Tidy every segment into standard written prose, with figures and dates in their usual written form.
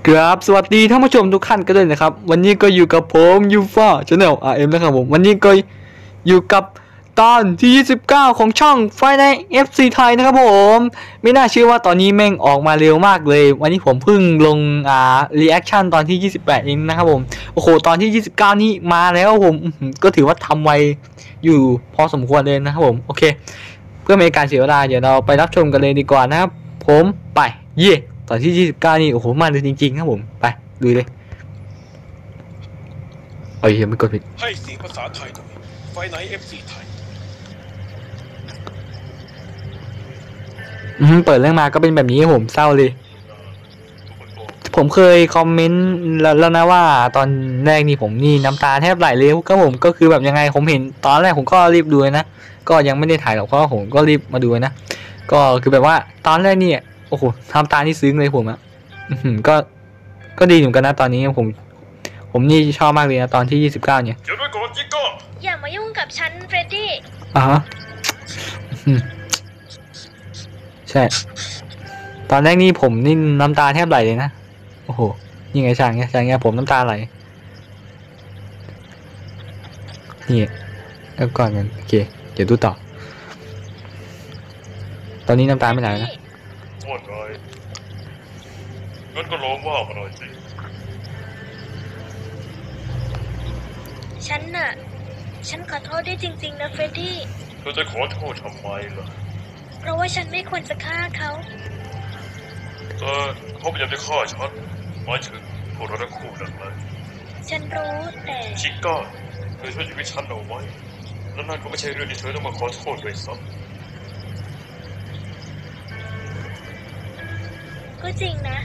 ครับสวัสดีท่านผู้ชมทุกท่านกันด้วยนะครับวันนี้ก็อยู่กับผมยูฟ่าชาแนลRMนะครับผมวันนี้ก็อยู่กับตอนที่29ของช่องไฟใน FC ไทยนะครับผมไม่น่าเชื่อว่าตอนนี้แม่งออกมาเร็วมากเลยวันนี้ผมเพิ่งลงรีแอคชั่นตอนที่28เองนะครับผมโอ้โหตอนที่29นี่มาแล้วผมก็ถือว่าทำไวอยู่พอสมควรเลยนะครับผมโอเคเพื่อไม่ให้การเสียเวลาเดี๋ยวเราไปรับชมกันเลยดีกว่านะครับผมไปเย่ตอนที่29นี่โอ้โหมาเลยจริงๆครับผมไปดูเลยเอ้ยไม่กดผิดให้เสียงภาษาไทยหน่อยไฟไหน FC ไทยเปิดเรื่องมาก็เป็นแบบนี้ผมเศร้าเลยผมเคยคอมเมนต์แล้วนะว่าตอนแรกนี่ผมนี่น้ำตาแทบไหลเลยก็ผมก็คือแบบยังไงผมเห็นตอนแรกผมก็รีบดูนะก็ยังไม่ได้ถ่ายหรอกเพราะผมก็รีบมาดูนะก็คือแบบว่าตอนแรกนี่โอ้โหทำตานี่ซึ้งเลยผมอะก็ดีเหมือนกันนะตอนนี้ผมนี่ชอบมากเลยนะตอนที่29เนี่ยเดี๋ยวด้วยก่อนจิโก้อย่ามายุ่งกับฉันเฟรดดี้ใช่ตอนแรกนี่ผมนี่น้ำตาแทบไหลเลยนะโอ้โหยังไงช่างเนี่ยผมน้ำตาไหลนี่แล้วก่อนกันโอเคเดี๋ยวดูต่อตอนนี้น้ำตาไม่ไหลนะว่าไงงั้นก็ร้องว่ามาหน่อยสิฉันขอโทษด้วยจริงๆนะเฟรดดี้เธอจะขอโทษทำไมล่ะเพราะว่าฉันไม่ควรจะฆ่าเขาเขาพยายามจะฆ่าฉันหมายถึงพวกเราทั้งคู่นั่นแหละฉันรู้แต่ชิก้าเธอช่วยชีวิตฉันเอาไว้แล้วนั่นก็ไม่ใช่เรื่องที่เธอต้องมาขอโทษด้วยซ้ำก็จริงนะ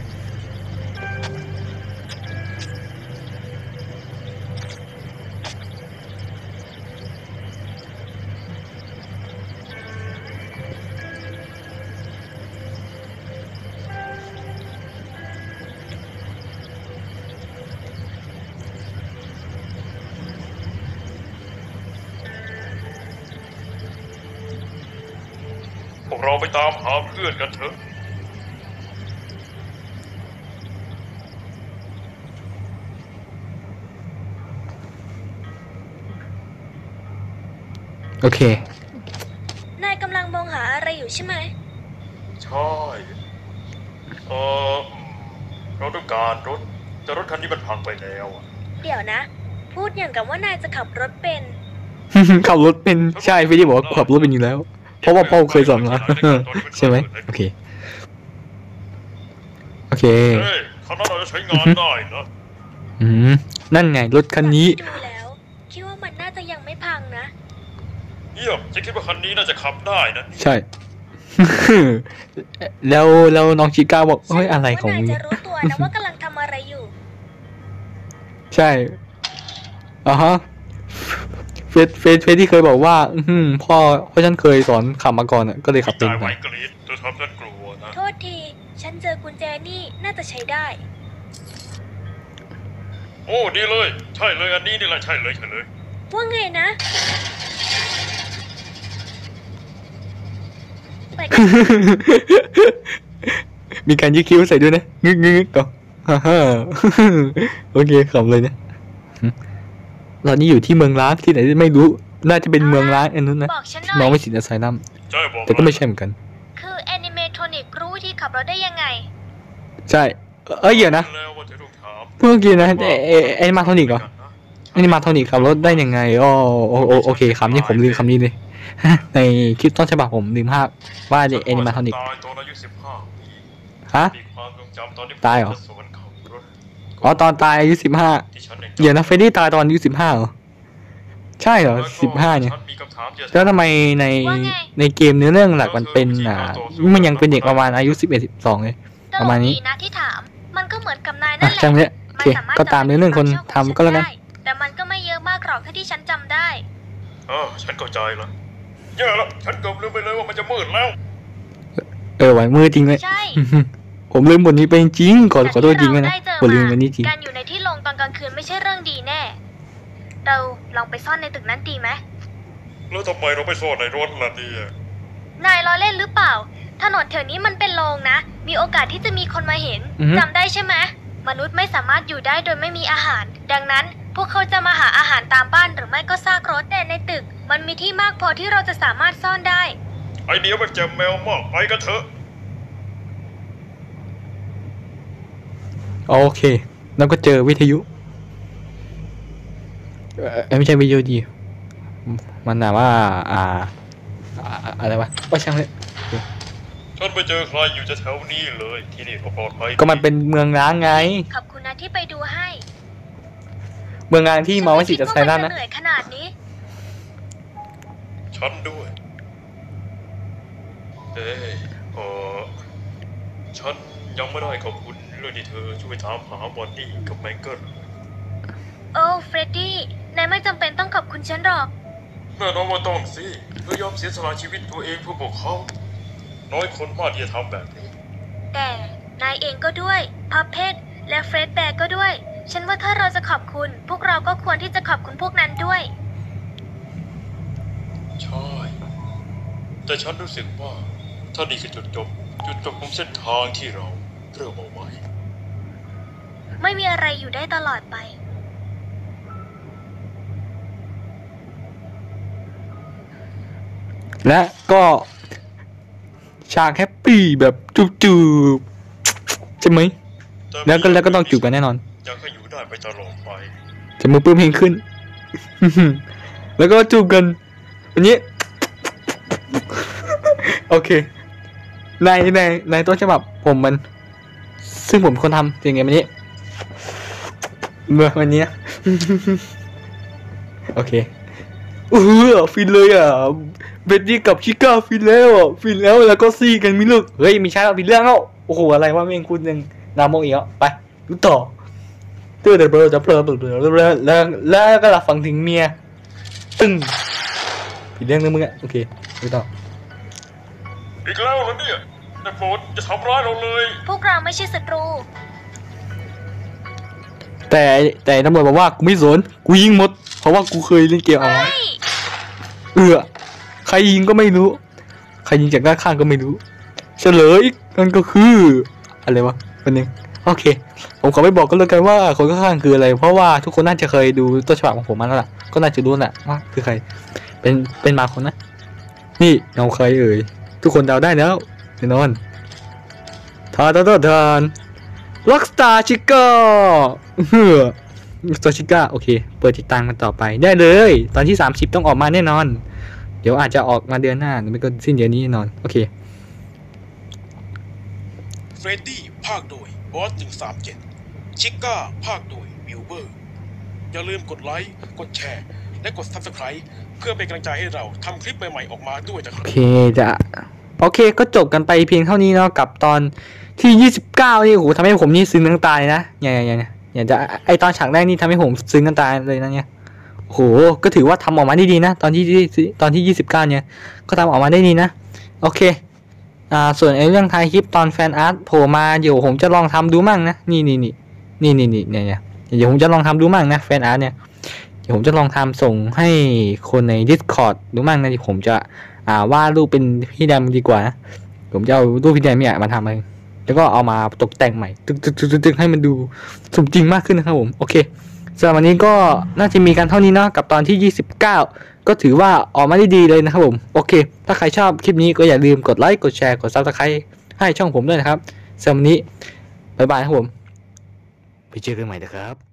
พวกเราไปตามหาเพื่อนกันเถอะโอเคนายกำลังมองหาอะไรอยู่ใช่ไหมใช่เราต้องการรถแต่รถคันนี้มันพังไปแล้วเดี๋ยวนะพูดอย่างกับว่านายจะขับรถเป็นขับรถเป็นใช่พี่ที่บอกว่าขับรถเป็นอยู่แล้วเพราะว่าพ่อเคยสอนมาใช่ไหมโอเคคันนั้นเราจะใช้งานได้นะนั่นไงรถคันนี้ดูแล้วคิดว่ามันน่าจะยังไม่พังนะเยี่ยมฉันคิดว่าคันนี้น่าจะขับได้นะใช่แล้วน้องชิก้าบอกเฮ้ยอะไรของมึงจะรู้ตัวนะว่ากำลังทำอะไรอยู่ใช่ฮะเฟสที่เคยบอกว่าพ่อฉันเคยสอนขับมาก่อนก็เลยขับเป็นไปกรีดเธอทำฉันกลัวนะโทษทีฉันเจอกุญแจนี่น่าจะใช้ได้โอ้ดีเลยใช่เลยอันนี้นี่แหละใช่เลยว่าไงนะมีการยืดคิ้วใส่ด้วยนะงึกต่อโอเคขำเลยนะเรานี่อยู่ที่เมืองล้างที่ไหนไม่รู้น่าจะเป็นเมืองล้างอันนั้นนะมองไม่สินะไซนัมแต่ก็ไม่ใช่เหมือนกันคือแอนิเมทรอนิกรู้ที่ขับรถได้ยังไงใช่เดี๋ยวนะเมื่อกี้นะแอนิมาทรอนิกเหรอแอนิมาทรอนิกขับรถได้ยังไงโอเคคำนี้ผมลืมคำนี้เลยในคลิปต้นฉบับผมลืมภาพว่าแอนิมาทรอนิกฮะตายเหรอตอนตายอายุ15เดี๋ยวนะเฟรดดี้ตายตอนอายุ15เหรอใช่เหรอ15เนี่ยแล้วทำไมในเกมเนื้อเรื่องหลักมันเป็นมันยังเป็นเด็กประมาณอายุ11-12เลยประมาณนี้นะที่ถามมันก็เหมือนกับนายนั่นแหละใช่ไหมโอเคก็ตามเนื้อเรื่องคนทำก็แล้วกันแต่มันก็ไม่เยอะมากหรอกเท่าที่ฉันจำได้ฉันเข้าใจแล้วเยอะแล้วฉันเกือบลืมไปเลยว่ามันจะมืดแล้วไหวมืดจริงเลยผมลืมบทนี้ไปจริงขอโทษจริงนะผมลืมวันนี้จริงการอยู่ในที่โล่งตอนกลางคืนไม่ใช่เรื่องดีแน่เราลองไปซ่อนในตึกนั้นดีไหมแล้วทำไมเราไม่ซ่อนในรถล่ะเนี่ยนายล้อเล่นหรือเปล่าถนนแถวนี้มันเป็นโล่งนะมีโอกาสที่จะมีคนมาเห็นจำได้ใช่ไหมมนุษย์ไม่สามารถอยู่ได้โดยไม่มีอาหารดังนั้นพวกเขาจะมาหาอาหารตามบ้านหรือไม่ก็ซากรถแต่ในตึกมันมีที่มากพอที่เราจะสามารถซ่อนได้ไอเดียมันแจ่มแมวมากไปกันเถอะโอเคแล้วก็เจอวิทยุไม่ใช่วิทยุดีมันน่ะว่าอะไรวะว่าช่างเลยฉันไปเจอใครอยู่จะแถวนี้เลยที่นี่ก็ปลอดภัยก็มันเป็นเมืองร้างไงขอบคุณนะที่ไปดูให้เมืองร้างที่มองว่าสิจะใช้ได้นะเหนื่อยขนาดนี้ฉันด้วยฉันยังไม่ได้ขอบคุณเรื่องที่เธอช่วยถามหาบอนนี่กับแมงเกิลโอ้เฟรดดี้นายไม่จำเป็นต้องขอบคุณฉันหรอกแน่นอนว่าต้องสิเธอยอมเสียสละชีวิตตัวเองเพื่อพวกเขาน้อยคนมากที่จะทำแบบนี้แต่นายเองก็ด้วยพับเพชรและเฟรดแบร์ก็ด้วยฉันว่าถ้าเราจะขอบคุณพวกเราก็ควรที่จะขอบคุณพวกนั้นด้วยใช่แต่ฉันรู้สึกว่าถ้านี่คือจุดจบของเส้นทางที่เราเริ่มเอาไว้ไม่มีอะไรอยู่ได้ตลอดไปและก็ฉากแฮปปี้แบบจูบๆใช่ไหมแล้วก็ต้องจูบกันแน่นอนอยากให้อยู่ได้ไปตลอดไปจะมือปื้มเพลงขึ้น แล้วก็จูบกันอันนี้ โอเคในต้นฉบับผมมันซึ่งผมคนทำอย่างไงวันนี้วันนี้ โอเคฟินเลยอ่ะเบดดี้กับชิก้าฟินแล้วแล้วก็ซี่กันมีลูกเฮ้ยมีใช่แล้วฟินเรื่องแล้วโอ้โหอะไรวะเม่งคุณยังนามโมอีกแล้วไปดูต่อตื่นแต่เบลอจะเพลินแล้วก็หลับฟังถึงเมียตึ้งฟินเรื่องนึงมึงอ่ะโอเคดูต่ออีกแล้วเหรอเนี่ยแต่โปรดจะทำร้ายเราเลยพวกเราไม่ใช่ศัตรูแต่ตำรวจบอกว่ากูไม่สนกูยิงหมดเพราะว่ากูเคยเล่นเกมเอาไว้ใครยิงก็ไม่รู้ใครยิงจากด้านข้างก็ไม่รู้เฉลยนั่นก็คืออะไรวะวันนึงโอเคผมขอไม่บอกก็แล้วกันว่าคนข้างๆคืออะไรเพราะว่าทุกคนน่าจะเคยดูต้นฉบับของผมมาแล้วล่ะก็น่าจะรู้แหละว่าคือใครเป็นมาคนนะนี่เงาใครเอ่ยทุกคนเดาได้แล้วแน่นอนทานล็อกสตาร์ชิก้าล็อกสตาร์ชิก้าโอเคเปิดติดตามกันต่อไปได้เลยตอนที่30ต้องออกมาแน่นอนเดี๋ยวอาจจะออกมาเดือนหน้าหรือไม่ก็สิ้นเดือนนี้แน่นอนโอเคเฟรดดี้ภาคโดยบอส137ชิก้าภาคโดยวิลเบอร์อย่าลืมกดไลค์กดแชร์และกด Subscribe เพื่อเป็นกำลังใจให้เราทำคลิปใหม่ๆออกมาด้วยนะครับโอเคก็จบกันไปเพียงเท่านี้เนาะกับตอนที่29นี่โหทำให้ผมนี่ซึ้งน้ำตาเลยนะอย่างจะไอตอนฉากแรกนี่ทำให้ผมซึ้งน้ำตาเลยนะเนี่ยโหก็ถือว่าทำออกมาได้ดีนะตอนที่29เนี่ยก็ทำออกมาได้ดีนะโอเคส่วนไอเรื่องท้ายคลิปตอนแฟนอาร์ตโผล่มาเดี๋ยวผมจะลองทำดูมั่งนะนี่เนี่ยเดี๋ยวผมจะลองทำดูมั่งนะแฟนอาร์ตเนี่ยเดี๋ยวผมจะลองทำส่งให้คนใน Discord ดูมั่งนะที่ผมจะวาดรูปเป็นพี่แดมดีกว่านะผมจะเอารูปพี่แดมเนี่ยมาทำเองแล้วก็เอามาตกแต่งใหม่ตึกให้มันดูสมจริงมากขึ้นนะครับผมโอเคสำหรับวันนี้ก็น่าจะมีกันเท่านี้เนาะกับตอนที่29ก็ถือว่าออกมาได้ดีเลยนะครับผมโอเคถ้าใครชอบคลิปนี้ก็อย่าลืมกดไลค์กดแชร์กด Subscribe ให้ช่องผมด้วยนะครับสำหรับวันนี้บ๊ายบายครับผมไปเจอกันใหม่นะครับ